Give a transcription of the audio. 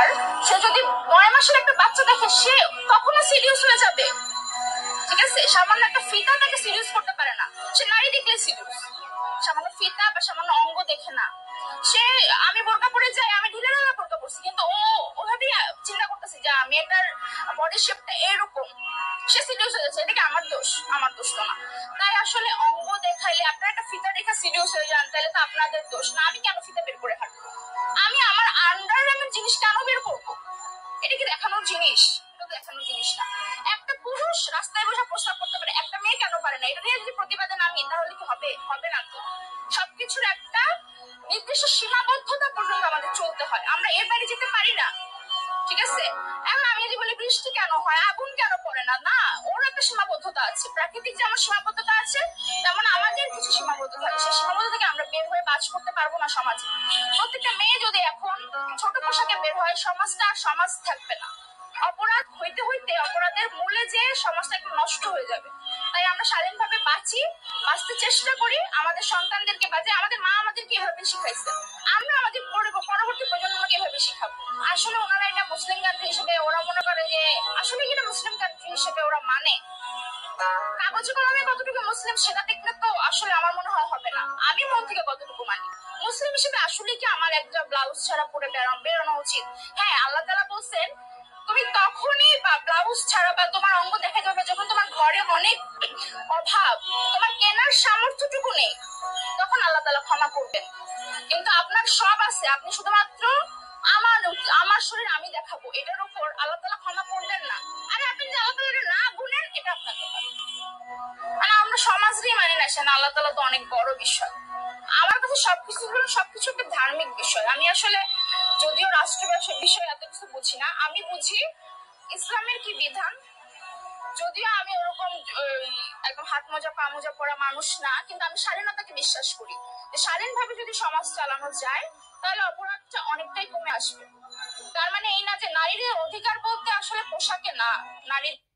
Mother, সে যদি 9 মাসের একটা বাচ্চা দেখে সে কখনো সিরিয়াস হয়ে যাবে? ঠিক আছে, সামান্য একটা ফিতা তাকে সিরিয়াস করতে পারে না, সে নারী দেখলে সিরিয়াস। সামান্য ফিতা বা সামান্য অঙ্গ দেখে না সে। আমি বোরকা পরে যাই, আমি ঢিলে ঢালা বোরকা পরছি, কিন্তু ও ওভাবেই চিন্তা করতেছি যে আমি এটার বডি শেপটা এরকম, সে সিরিয়াস হয়ে যাচ্ছে। এটা কি আমার দোষ? আমার দোষ তো না। তাই আসলে অঙ্গ দেখাইলে আপনারা একটা ফিতা রেখা সিরিয়াস হয়ে যান, তাহলে তো আপনাদের দোষ না। আমি কেন ফিতা বের করে হাঁটবো? আমি আমার আন্ডারআর্মের জিনিস কেন বের করবো? এটা কি দেখানোর জিনিস? এটা দেখানোর জিনিস না। একটা পুরুষ রাস্তায় বসে প্রস্তাব করতে পারে, একটা মেয়ে কেন পারে না? এটা নিয়ে যদি প্রতিবাদে নামি তাহলে কি হবে? হবে না তো। সবকিছুর একটা নির্দিষ্ট সীমাবদ্ধতা পর্যন্ত আমাদের চলতে হয়, আমরা এর বাইরে যেতে পারি না। ঠিক আছে, এখন আমি যদি বলি বৃষ্টি কেন হয়, আগুন কেন পড়ে না, না, ওর একটা সীমাবদ্ধতা আছে। প্রাকৃতিক যেমন সীমাবদ্ধতা আছে, তেমন আমাদের কিছু সীমাবদ্ধতা আছে। সেই সীমাবদ্ধতা থেকে আমরা বের হয়ে বাস করতে পারবো না সমাজে। প্রত্যেকটা মেয়ে যদি এখন ছোট পোশাকে বের হয়, সমাজটা আর সমাজ থাকবে না। অপরাধ হইতে হইতে অপরাধের মূলে যে সমাজটা একটু নষ্ট হয়ে যাবে। তাই আমরা স্বাধীনভাবে বাঁচি, বাঁচতে চেষ্টা করি, আমাদের সন্তানদেরকে বাঁচে। আমাদের মা আমাদেরকে এভাবে শিখাইছে, আমরা আমাদের পরবর্তী প্রজন্মকে এভাবে শিখাবো। আসলে ওনারা এটা মুসলিম কান্ট্রি হিসেবে ওরা মনে করে যে আসলে এটা মুসলিম কান্ট্রি হিসেবে ওরা মানে, কাগজে কলমে কতটুকু মুসলিম সেটা দেখলে তো আসলে আমার মনে হয় হবে না। আমি মন থেকে কতটুকু মানি মুসলিম হিসেবে, আসলে কি আমার একটা ব্লাউজ ছাড়া পরে বেরোনো উচিত? হ্যাঁ, আল্লাহ তাআলা বলছেন তুমি তখনই বা ব্লাউজ ছাড়া বা তোমার অঙ্গ দেখা যাবে যখন তোমার ঘরে অনেক অভাব, তোমার কেনার সামর্থ্যটুকু নেই, তখন আল্লাহ তাআলা ক্ষমা করবেন। কিন্তু আপনার সব আছে, আপনি শুধুমাত্র আমার শরীর আমি দেখাবো, এটার উপর আল্লাহ তাআলা ক্ষমা করবেন না। আরে আপনি যে আল্লাহ তাআলা না গুনেন, এটা আপনার ব্যাপার। মানে আমরা সমাজেই মানি না, সেটা আল্লাহ তাআলা তো অনেক বড় বিষয়। আমার কাছে সবকিছু একটা ধার্মিক বিষয়। আমি আসলে যদিও রাষ্ট্রীয় বিষয় এত কিছু বুঝি না, আমি বুঝি ইসলামের কি বিধান। যদিও আমি ওরকম একদম হাত মোজা পা মোজা পরা মানুষ না, কিন্তু আমি স্বাধীনতাকে বিশ্বাস করি। স্বাধীনভাবে যদি সমাজ চালানো যায় তাহলে অপরাধটা অনেকটাই কমে আসবে। তার মানে এই না যে নারীর অধিকার বলতে আসলে পোশাকে না, নারীর